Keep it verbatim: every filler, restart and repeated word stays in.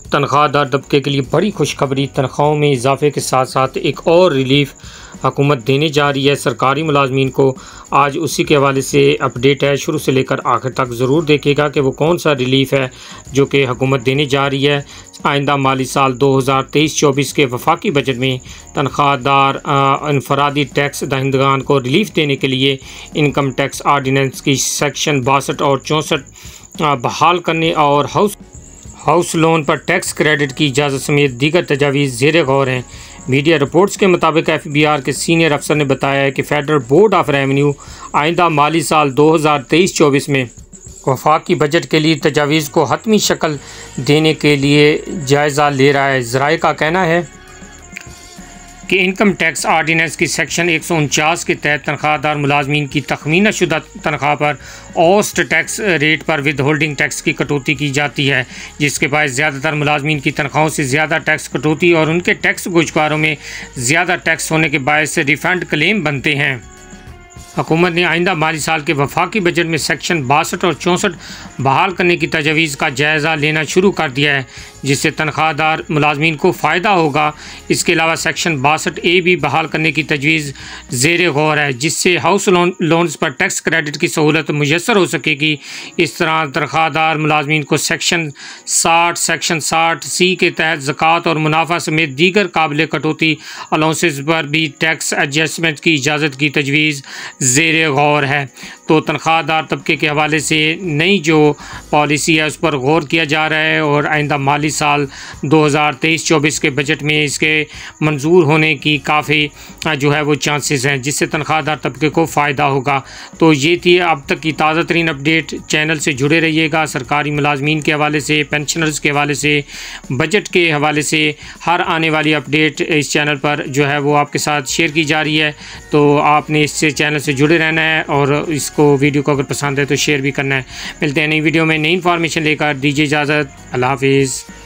तनख्वाहदार तबके के लिए बड़ी खुशखबरी। तनख्वाहों में इजाफे के साथ साथ एक और रिलीफ हुकूमत देने जा रही है सरकारी मुलाजमीन को। आज उसी के हवाले से अपडेट है, शुरू से लेकर आखिर तक ज़रूर देखिएगा कि वो कौन सा रिलीफ है जो कि हुकूमत देने जा रही है। आइंदा माली साल दो हज़ार तेईस चौबीस के वफाकी बजट में तनख्वाहदार इनफरादी टैक्स दहिंदगान को रिलीफ देने के लिए इनकम टैक्स आर्डीनेंस की सेक्शन बासठ और चौंसठ बहाल करने और हाउस हाउस लोन पर टैक्स क्रेडिट की इजाज़त समेत दीगर तजावीज़ ज़ेर गौर हैं। मीडिया रिपोर्ट्स के मुताबिक एफ बी आर के सीनियर अफसर ने बताया है कि फेडरल बोर्ड ऑफ रेवेन्यू आइंदा माली साल दो हज़ार तेईस चौबीस में वफाकी बजट के लिए तजावीज़ को हतमी शक्ल देने के लिए जायज़ा ले रहा है। ज़राए का कहना है कि इनकम टैक्स आर्डीनेंस की सेक्शन एक सौ उनचास के तहत तनख्वाहदार मुलाजमीन की तखमीना शुदा तनख्वाह पर औसत टैक्स रेट पर विद होल्डिंग टैक्स की कटौती की जाती है, जिसके बायस ज़्यादातर मुलाजमीन की तनख्वाहों से ज़्यादा टैक्स कटौती और उनके टैक्स गोशवारों में ज़्यादा टैक्स होने के बायस रिफ़ंड क्लेम बनते हैं। हुकूमत ने आइंदा माली साल के वफाकी बजट में सेक्शन बासठ और चौंसठ बहाल करने की तजवीज़ का जायज़ा लेना शुरू कर दिया है, जिससे तनख्वाहदार मुलाजमीन को फ़ायदा होगा। इसके अलावा सेक्शन बासठ ए भी बहाल करने की तजवीज़ ज़ेर गौर है, जिससे हाउस लोन लोन्स पर टैक्स क्रेडिट की सहूलत मुयसर हो सकेगी। इस तरह तनख्वाहदार मुलाजमीन को सेक्शन साठ सेक्शन साठ सी के तहत ज़कात और मुनाफा समेत दीगर काबिल कटौती अलाउंसेस पर भी टैक्स एडजस्टमेंट की इजाज़त की तजवीज़ ज़ेर गौर है। तो तनख्वाहदार तबके के हवाले से नई जो पॉलिसी है उस पर गौर किया जा रहा है और आइंदा माली साल दो हज़ार तेईस चौबीस के बजट में इसके मंजूर होने की काफ़ी जो है वो चांसेस हैं, जिससे तनख्वाहदार तबके को फ़ायदा होगा। तो ये थी अब तक की ताज़ा तरीन अपडेट। चैनल से जुड़े रहिएगा। सरकारी मुलाजमीन के हवाले से, पेंशनर्स के हवाले से, बजट के हवाले से हर आने वाली अपडेट इस चैनल पर जो है वो आपके साथ शेयर की जा रही है। तो आपने इससे चैनल से जुड़े रहना है और इसको वीडियो को अगर पसंद है तो शेयर भी करना है। मिलते हैं नई वीडियो में नई इन्फॉर्मेशन लेकर। दीजिए इजाज़त। अल्लाह हाफिज़।